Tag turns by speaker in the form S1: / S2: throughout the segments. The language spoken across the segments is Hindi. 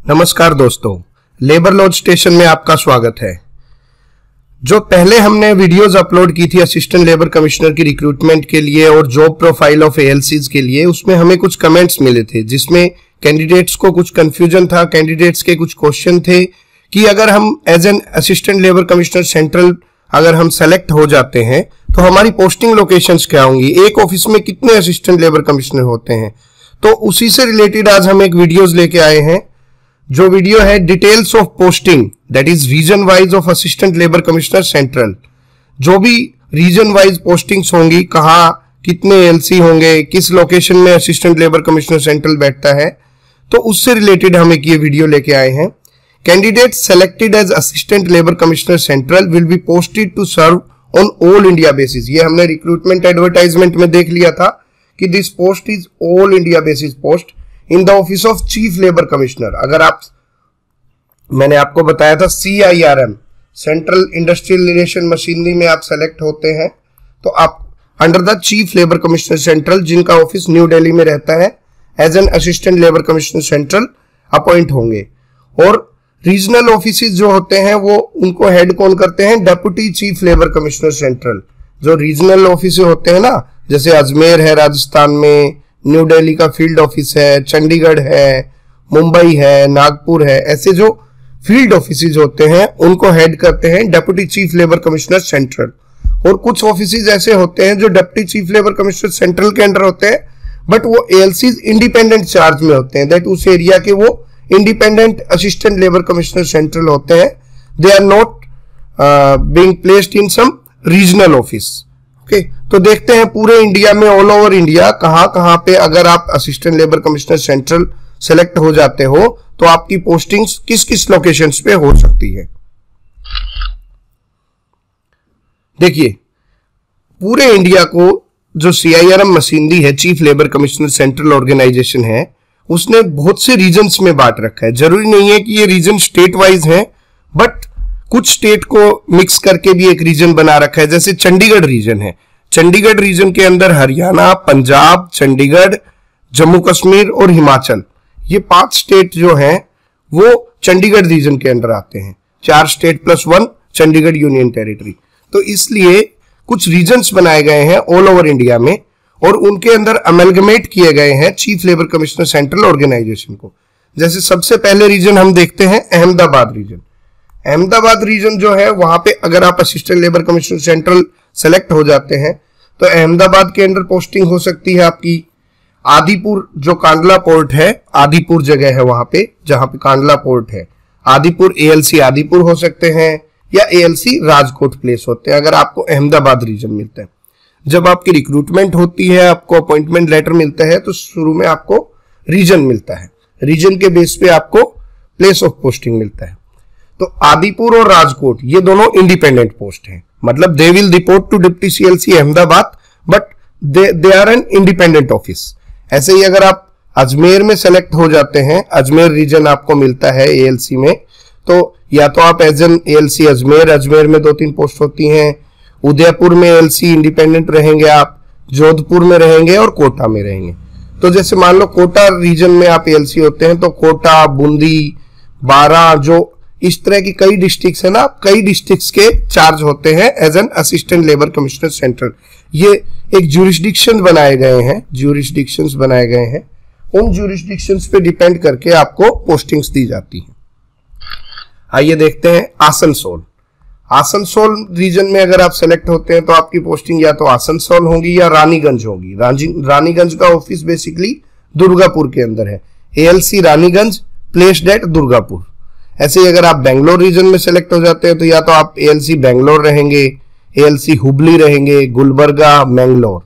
S1: नमस्कार दोस्तों, लेबर लॉज स्टेशन में आपका स्वागत है। जो पहले हमने वीडियोस अपलोड की थी असिस्टेंट लेबर कमिश्नर की रिक्रूटमेंट के लिए और जॉब प्रोफाइल ऑफ एएलसीज के लिए, उसमें हमें कुछ कमेंट्स मिले थे जिसमें कैंडिडेट्स को कुछ कंफ्यूजन था। कैंडिडेट्स के कुछ क्वेश्चन थे कि अगर हम as an assistant labour commissioner central अगर हम सेलेक्ट हो जाते हैं तो हमारी पोस्टिंग लोकेशंस क्या होंगी, एक ऑफिस में कितने असिस्टेंट लेबर कमिश्नर होते हैं। तो उसी से रिलेटेड आज हम एक वीडियोस लेके आए हैं। जो वीडियो है details of posting that is region wise of assistant labour commissioner central. जो भी रीजन वाइज पोस्टिंग्स होंगी, कहाँ कितने एलसी होंगे, किस लोकेशन में असिस्टेंट लेबर कमिश्नर सेंट्रल बैठता है, तो उससे रिलेटेड हम एक ये वीडियो लेके आए हैं। Candidate selected as assistant labour commissioner central will be posted to serve on all India basis. ये हमने रिक्रूटमेंट एडवर्टाइजमेंट में देख लिया था कि this post is all India basis post in the office of chief labour commissioner. अगर आप, मैंने आपको बताया था CIRM central industrial relation machinery में आप सेलेक्ट होते हैं तो आप under the chief labour commissioner central, जिनका ऑफिस न्यू दिल्ली में रहता है, as an assistant labour commissioner central appoint होंगे। और रीजनल ऑफिसेज जो होते हैं वो उनको हेड कौन करते हैं, deputy chief labour commissioner central. जो रीजनल ऑफिस होते हैं ना, जैसे अजमेर है राजस्थान में, न्यू दिल्ली का फील्ड ऑफिस है, चंडीगढ़ है, मुंबई है, नागपुर है, ऐसे जो फील्ड ऑफिसेज होते हैं उनको हेड करते हैं deputy chief labour commissioner central. और कुछ ऑफिसेज ऐसे होते हैं जो deputy chief labour commissioner central के अंडर होते हैं बट वो एएलसीज इंडिपेंडेंट चार्ज में होते हैं, दैट उस एरिया के वो independent assistant labour commissioner central होते हैं। They are not being placed in some regional office. Okay, तो देखते हैं पूरे इंडिया में, ऑल ओवर इंडिया, कहां पे अगर आप assistant labour commissioner central select हो जाते हो तो आपकी पोस्टिंग्स किस किस लोकेशंस पे हो सकती है। देखिए, पूरे इंडिया को जो CIRM मशीनरी है, chief labour commissioner central organisation है, उसने बहुत से रीजन्स में बांट रखा है। जरूरी नहीं है कि ये रीजन स्टेट वाइज है, बट कुछ स्टेट को मिक्स करके भी एक रीजन बना रखा है। जैसे चंडीगढ़ रीजन है, चंडीगढ़ रीजन के अंदर हरियाणा, पंजाब, चंडीगढ़, जम्मू कश्मीर और हिमाचल, ये 5 स्टेट जो हैं वो चंडीगढ़ रीजन के अंदर आते हैं। 4 state plus 1 Chandigarh union territory. तो इसलिए कुछ रीजन्स बनाए गए हैं ऑल ओवर इंडिया में और उनके अंदर अमेलगमेट किए गए हैं chief labour commissioner central organisation को। जैसे सबसे पहले रीजन हम देखते हैं अहमदाबाद रीजन। अहमदाबाद रीजन जो है, वहां पे अगर आप assistant labour commissioner central select हो जाते हैं तो अहमदाबाद के अंदर पोस्टिंग हो सकती है आपकी। आदिपुर, जो कांडला पोर्ट है, आदिपुर जगह है वहां पे जहां पे कांडला पोर्ट है, आदिपुर ALC आदिपुर हो सकते हैं या ALC राजकोट प्लेस होते हैं अगर आपको अहमदाबाद रीजन मिलता है। जब आपकी रिक्रूटमेंट होती है, आपको अपॉइंटमेंट लेटर मिलता है तो शुरू में आपको रीजन मिलता है, रीजन के बेस पे आपको प्लेस ऑफ पोस्टिंग मिलता है। तो आदिपुर और राजकोट ये दोनों इंडिपेंडेंट पोस्ट हैं, मतलब they will report to deputy CLC Ahmedabad but they are an independent office. ऐसे ही अगर आप अजमेर में सेलेक्ट हो जाते हैं, अजमेर रीजन आपको मिलता है ALC में, तो या तो आप एज एन ALC अजमेर में 2-3 पोस्ट होती हैं। उदयपुर में ALC इंडिपेंडेंट रहेंगे आप, जोधपुर में रहेंगे और कोटा में रहेंगे। तो जैसे मान लो कोटा रीजन में आप ALC होते हैं तो कोटा, बूंदी, बारां, जो इस तरह की कई डिस्ट्रिक्ट्स है ना, कई डिस्ट्रिक्ट्स के चार्ज होते हैं as an assistant labour commissioner central. ये एक ज्यूरिसडिक्शन बनाए गए हैं, ज्यूरिसडिक्शंस बनाए गए हैं, उन ज्यूरिसडिक्शंस पे डिपेंड करके आपको पोस्टिंग्स दी जाती हैं। आइए देखते हैं आसनसोल। आसनसोल रीजन में अगर आप सेलेक्ट होते हैं तो आपकी पोस्टिंग या तो आसनसोल होगी या रानीगंज होगी। रानीगंज का ऑफिस बेसिकली दुर्गापुर के अंदर है, ALC Raniganj placed at Durgapur. ऐसे ही अगर आप बेंगलोर रीजन में सेलेक्ट हो जाते हैं तो या तो आप ALC बेंगलोर रहेंगे, ALC हुबली रहेंगे, गुलबर्गा, मैंगलोर।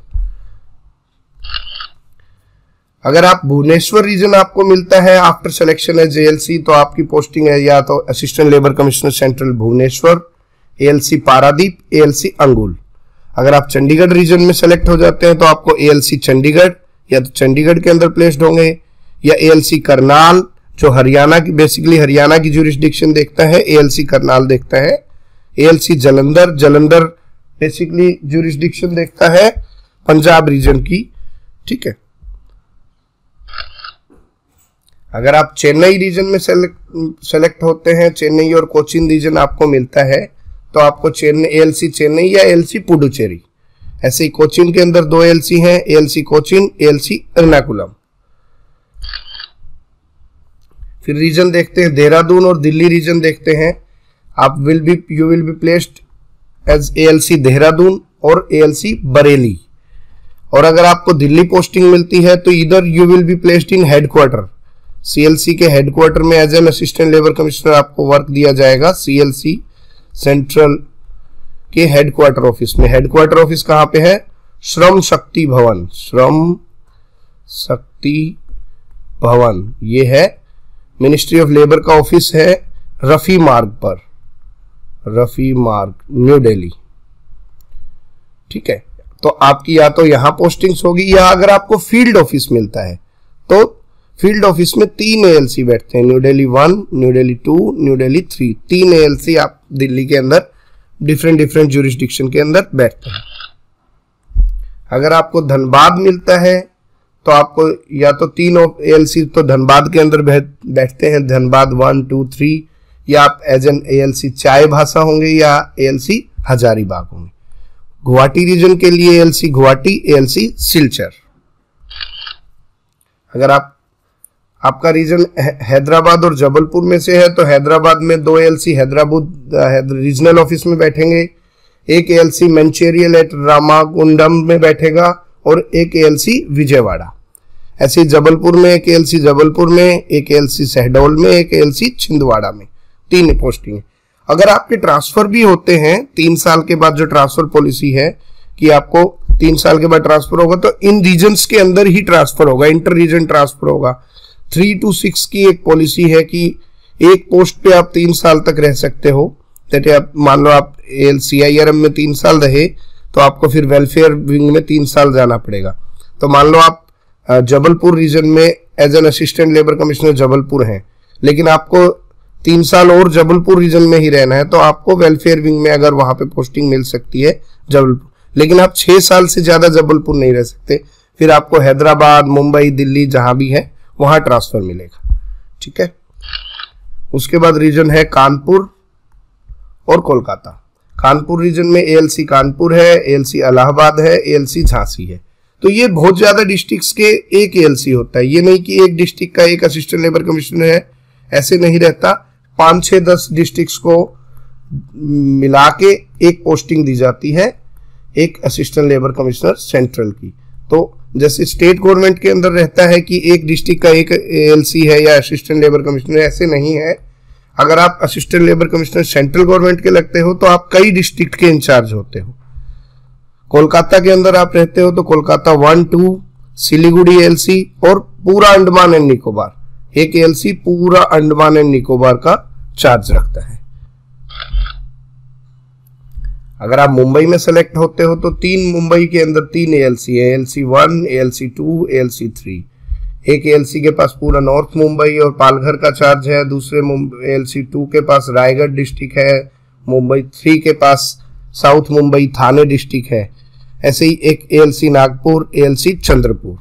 S1: अगर आप भुवनेश्वर रीजन आपको मिलता है आफ्टर सिलेक्शन एज ALC तो आपकी पोस्टिंग है या तो assistant labour commissioner central Bhubaneswar, ALC Paradip, ALC Angul. अगर आप चंडीगढ़ रीजन में सेलेक्ट हो जाते हैं तो आपको ALC चंडीगढ़ या तो चंडीगढ़ के अंदर प्लेस्ड होंगे या ALC करनाल, जो हरियाणा की, बेसिकली हरियाणा की ज्यूरिसडिक्शन देखता है, ALC करनाल देखता है। ALC जलंधर बेसिकली ज्यूरिसडिक्शन देखता है पंजाब रीजन की। ठीक है, अगर आप चेन्नई रीजन में सेलेक्ट होते हैं, चेन्नई और कोचीन रीजन आपको मिलता है, तो आपको ALC चेन्नई या ALC पुडुचेरी, ऐसे ही कोचीन के अंदर 2 ALC हैं, ALC कोचीन, ALC एर्नाकुलम। फिर रीजन देखते हैं, देहरादून और दिल्ली रीजन देखते हैं। आप you will be placed as ALC Dehradun और ALC बरेली। और अगर आपको दिल्ली पोस्टिंग मिलती है तो इधर you will be placed in headquarter, CLC के हेडक्वार्टर में as an assistant labour commissioner आपको वर्क दिया जाएगा, CLC सेंट्रल के हेडक्वार्टर ऑफिस में। हेडक्वार्टर ऑफिस कहां पे है? श्रम शक्ति भवन, श्रम शक्ति भवन, ये है मिनिस्ट्री ऑफ लेबर का ऑफिस है, रफी मार्ग पर, रफी मार्ग, न्यू दिल्ली। ठीक है, तो आपकी या तो यहां पोस्टिंग्स होगी, या अगर आपको फील्ड ऑफिस मिलता है तो फील्ड ऑफिस में 3 ALC बैठते हैं, new Delhi 1, new Delhi 2, new Delhi 3, 3 ALC आप दिल्ली के अंदर डिफरेंट ज्यूरिसडिक्शन के अंदर बैठते हैं। अगर आपको धनबाद मिलता है तो आपको या तो 3 ALC तो धनबाद के अंदर बैठते हैं, धनबाद 1, 2, 3, या आप एज एन ALC चाय भाषा होंगे या ALC हजारीबाग होंगे। गुवाहाटी रीजन के लिए ALC गुवाहाटी, ALC सिलचर। अगर आपका रीजन हैदराबाद और जबलपुर में से है तो हैदराबाद में 2 ALC हैदराबाद रीजनल ऑफिस में बैठेंगे, एक ALC मंचेरियल एट रामागुंडम में बैठेगा और एक ALC विजयवाड़ा। ऐसे जबलपुर में एक ALC जबलपुर में, एक ALC शहडोल में, एक ALC छिंदवाड़ा में, 3 पोस्टिंग। अगर आपके ट्रांसफर भी होते हैं 3 साल के बाद, जो ट्रांसफर पॉलिसी है कि आपको 3 साल के बाद ट्रांसफर होगा, तो इन रीजन्स के अंदर ही ट्रांसफर होगा, इंटर रीजन ट्रांसफर होगा। 3 to 6 की एक पॉलिसी है कि एक पोस्ट पे आप 3 साल तक रह सकते हो। जैसे आप मान लो आप CIRM में 3 साल रहे तो आपको फिर वेलफेयर विंग में 3 साल जाना पड़ेगा। तो मान लो आप जबलपुर रीजन में as an assistant labour commissioner Jabalpur हैं, लेकिन आपको 3 साल और जबलपुर रीजन में ही रहना है, तो आपको वेलफेयर विंग में अगर वहां पे पोस्टिंग मिल सकती है जबलपुर, लेकिन आप 6 साल से ज्यादा जबलपुर नहीं रह सकते। फिर आपको हैदराबाद, मुंबई, दिल्ली जहां भी है वहां ट्रांसफर मिलेगा। ठीक है, उसके बाद रीजन है कानपुर और कोलकाता। कानपुर रीजन में ALC कानपुर है, ALC इलाहाबाद है, ALC झांसी है। तो ये बहुत ज्यादा डिस्ट्रिक्ट्स के एक ALC होता है, ये नहीं कि एक डिस्ट्रिक्ट का एक असिस्टेंट लेबर कमिश्नर है, ऐसे नहीं रहता। 5, 6, 10 डिस्ट्रिक्ट्स को मिला के एक पोस्टिंग दी जाती है, एक असिस्टेंट लेबर कमिश्नर सेंट्रल की। तो जैसे स्टेट गवर्नमेंट के अंदर रहता है कि एक डिस्ट्रिक्ट का एक ALC है या असिस्टेंट लेबर कमिश्नर, ऐसे नहीं है। अगर आप assistant labour commissioner central government के लगते हो तो आप कई डिस्ट्रिक्ट के इंचार्ज होते हो। कोलकाता के अंदर आप रहते हो तो कोलकाता 1, 2, सिलीगुड़ी ALC और पूरा अंडमान एंड निकोबार, एक ALC पूरा अंडमान एंड निकोबार का चार्ज रखता है। अगर आप मुंबई में सेलेक्ट होते हो तो 3 मुंबई के अंदर 3 ALC है, ALC 1, ALC 2, ALC 3। एक ALC के पास पूरा नॉर्थ मुंबई और पालघर का चार्ज है, दूसरे ALC 2 के पास रायगढ़ डिस्ट्रिक्ट है, मुंबई 3 के पास साउथ मुंबई थाने डिस्ट्रिक्ट है। ऐसे ही एक ALC नागपुर, ALC चंद्रपुर।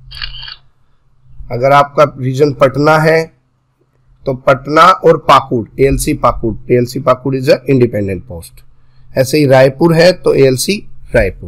S1: अगर आपका रीजन पटना है तो पटना और Pakur, ALC Pakur, ALC Pakur is a independent post. ऐसे ही रायपुर है तो ALC रायपुर।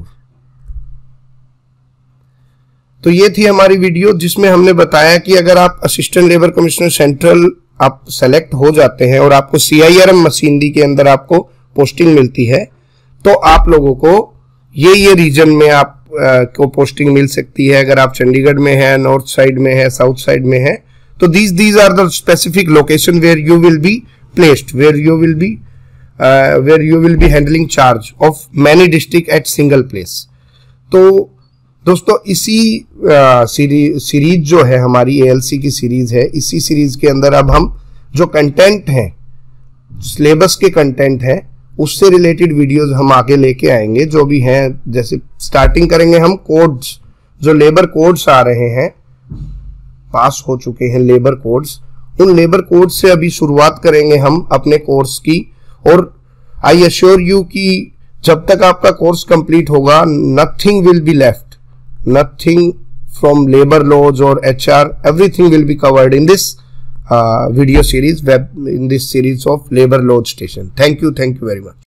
S1: तो ये थी हमारी वीडियो जिसमें हमने बताया कि अगर आप असिस्टेंट लेबर कमिश्नर सेंट्रल आप सेलेक्ट हो जाते हैं और आपको CIRM मशीनरी के अंदर आपको पोस्टिंग मिलती है तो आप लोगों को ये रीजन में आप को पोस्टिंग मिल सकती है। अगर आप चंडीगढ़ में है, नॉर्थ साइड में है, साउथ साइड में है, तो these are the specific location where you will be placed, where you will be handling charge of many district at single place। तो दोस्तों इसी सीरीज जो है हमारी ALC की सीरीज है, इसी सीरीज के अंदर अब हम जो कंटेंट है, सिलेबस के कंटेंट है, उससे रिलेटेड वीडियोस हम आगे लेके आएंगे जो भी हैं। जैसे स्टार्टिंग करेंगे हम कोड्स, जो लेबर कोड्स आ रहे हैं, पास हो चुके हैं लेबर कोड्स, उन लेबर कोड्स से अभी शुरुआत करेंगे हम अपने कोर्स की। और आई अश्योर यू कि जब तक आपका कोर्स कंप्लीट होगा nothing will be left, nothing from labor laws or HR, everything will be covered in this video series, in this series of labor law station. Thank you very much.